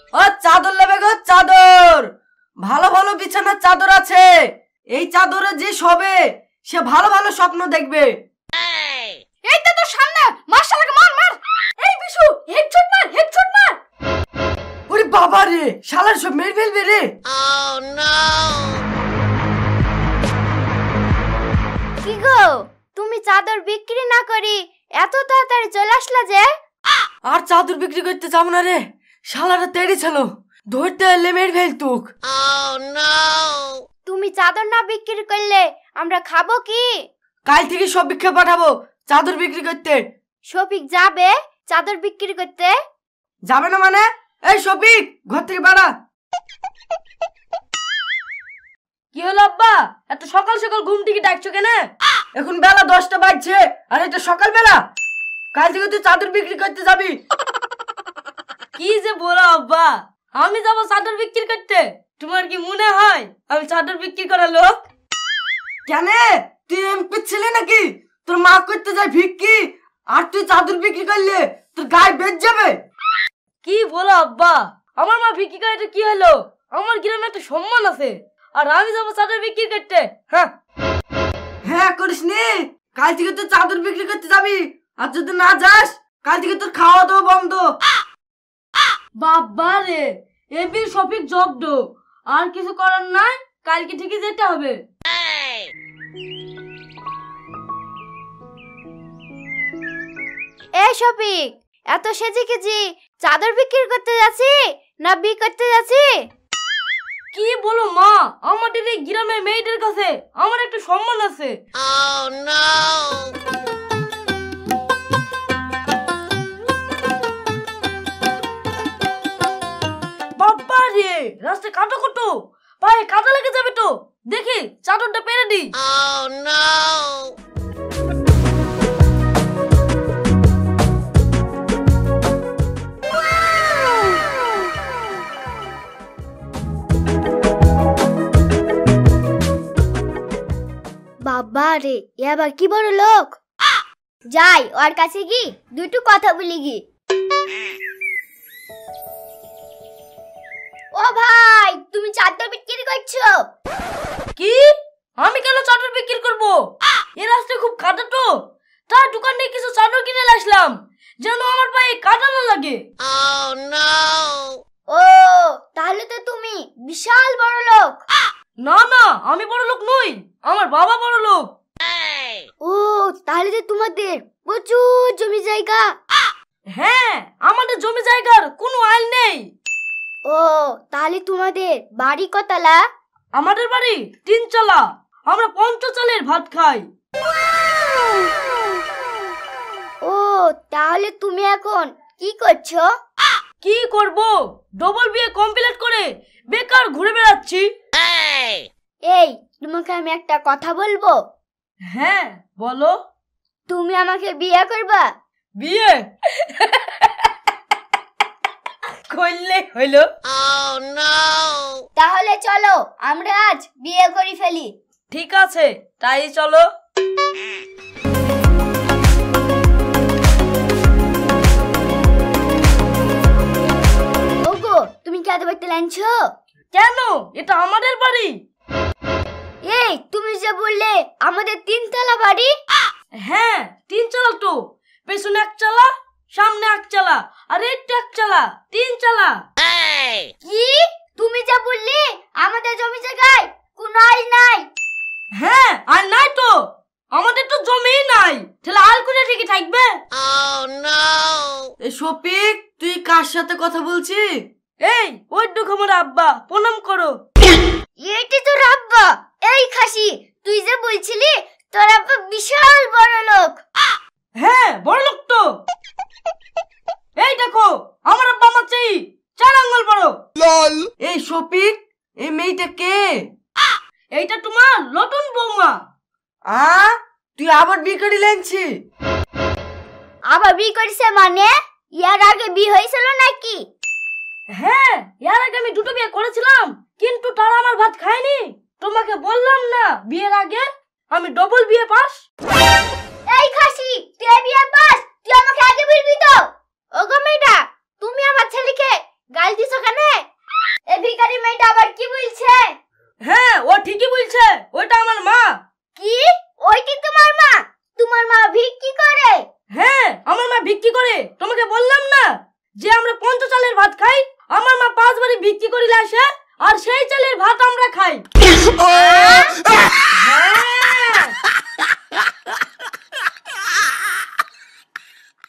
ও চাদর নেবে গো, চাদর। ভালো ভালো বিছানার চাদর আছে। এই চাদরে যে শোবে সে ভালো ভালো স্বপ্ন দেখবে। এইটা তো সামনে, মাশাআল্লাহ, মার মার। এই বিশু, হেডশট মার, হেডশট মার। ওরে বাবা রে, শালার সব মেরে ফেলবে রে। কি গো, তুমি চাদর বিক্রি না করি এত তাড়াতাড়ি চলে আসলা যে? আর চাদর বিক্রি করতে যাব না রে, শালারা তেড়ে ছিল, ধরতে এলে মেরে ফেলতুক। তুমি চাদর না বিক্রি করলে আমরা খাবো কি? কাল থেকে সব বিক্রি পাঠাবো চাদর বিক্রি করতে। শফিক যাবে চাদর বিক্রি করতে? যাবে না মানে? এই শফিক, ঘর থেকে বেড়া। কি হলো আব্বা, এত সকাল সকাল ঘুম থেকে ডাকছো কেন? এখন বেলা 10টা বাজছে আর এটা সকাল বেলা? কাল থেকে তুই চাদর বিক্রি করতে যাবি? কি যে বলো আব্বা, আমি যাবো চাদর বিক্রি করতে? তোমার কি মনে হয় আমি চাদর বিক্রি করার লোক? কেন, তুই এমপি ছিলে নাকি? তোর মা করতে যায় ভিক্ষি আর তুই চাদর বিক্রি করলে তোর গায়ে বেচ যাবে। কি বলো আব্বা, আমার মা ভিক্ষি করে কি হলো? আমার গ্রামে একটা সম্মান আছে আর আমি যাবো চাদর বিক্রি করতে? হ্যাঁ হ্যাঁ করিস নি, কাল থেকে তুই চাদর বিক্রি করতে যাবি আর যদি না যাস কাল থেকে তোর খাওয়া দাওয়া বন্ধ। বাবা রে, এবি শফিক জব্দ, আর কিছু করার নাই, কালকে ঠিকই যেতে হবে। এই শফিক, এত সেজে কেজি চাদর বিক্রি করতে যাচ্ছি না বি করতে যাচ্ছি? কি বলো মা, আমাদের এই গ্রামের মেয়েদের কাছে আমার একটা সম্মান আছে। বাবা রে, রাস্তায় কাটো কটো, পায়ে কাদা লেগে যাবে তো, দেখি চাদরটা পেরে দি। বাবা রে, এবার কি বড় লোক। যাই ওর কাছে কি দুটো কথা বলি কি। ও ভাই, তুমি চাদর বিক্রি করছো? কি, আমি কেন চাদর বিক্রি করব? এই রাস্তায় খুব কাদা তো, তার দোকান থেকে কিছু চাদর কিনে আসলাম যেন আমার পায়ে কাদা না লাগে। ও, তাহলে তো তুমি বিশাল বড় লোক। না না, আমি বড় লোক নই, আমার বাবা বড় লোক। ও, তাহলে তো তোমাদের প্রচুর জমি জায়গা। হ্যাঁ, আমাদের জমি জায়গার কোনো আইল নেই। ও, তাহলে তোমাদের বাড়ি কতলা? আমাদের বাড়ি 3 চালা, আমরা 5 চালের ভাত খাই। ও, তাহলে তুমি এখন কি করছো? কি করব, ডবল বিয়ে কমপ্লিট করে বেকার ঘুরে বেড়াচ্ছি। এই, তোমাকে আমি একটা কথা বলবো। হ্যাঁ বলো। তুমি আমাকে বিয়ে করবা? বিয়ে করলে হইলো। তাহলে চলো আমরা আজ বিয়ে করে ফেলি। ঠিক আছে, তাই চলো। ওগো, তুমি কি আজ বাড়িতে লাইনছো? কেন, এটা আমাদের বাড়ি। এই, তুমি যে বললে আমাদের 3 তলা বাড়ি। হ্যাঁ, 3 চালা তো, পেছনে 1 চালা, সামনে 1 চালা আর এইটা 1 চালা, 3 চালা। কি, তুমি যে বললে আমাদের জমি জায়গায় কোনো আইল নাই? হ্যাঁ, আর নাই তো, আমাদের তো জমিই নাই, তাহলে আল করে ঠিকই থাকবে। এই শফিক, তুই কার সাথে কথা বলছিস? এই, ওই দেখো আমার আব্বা, প্রণাম করো। এইটি তোর আব্বা? এই খাসি, তুই যে বলছিলি তোর আব্বা বিশাল বড় লোক। হ্যাঁ, বড় লোক তো। এই দেখো, আমার আব্বা আমার চেয়ে 4 আঙ্গুল বড়। এই শফিক, এই মেয়েটা কে? এইটা তোমার নতুন বৌমা। তুই আবার বিয়ে করে লেনছি? আবার বিয়ে করেছে মানে? ইয়ার আগে বিয়ে হয়েছিল নাকি? হ্যাঁ, এর আগে আমি 2টো বিয়ে করেছিলাম, কিন্তু তারা আমার ভাত খায়নি। তোমাকে বললাম না বিয়ের আগে আমি ডবল বিয়ে পাস। এই খাসি, তুই বিয়ে পাস? তুই আমাকে আগে বলবি তো। ওগো মেয়েটা, তুমি আমার ছেলেকে গাল দিছো কেন? বিক্রি করে? তোমাকে বললাম না যে আমরা ৫ চালের ভাত খাই। আমার মা ৫ বাড়ি বিক্রি করিলে আসে আর সেই চালের ভাত আমরা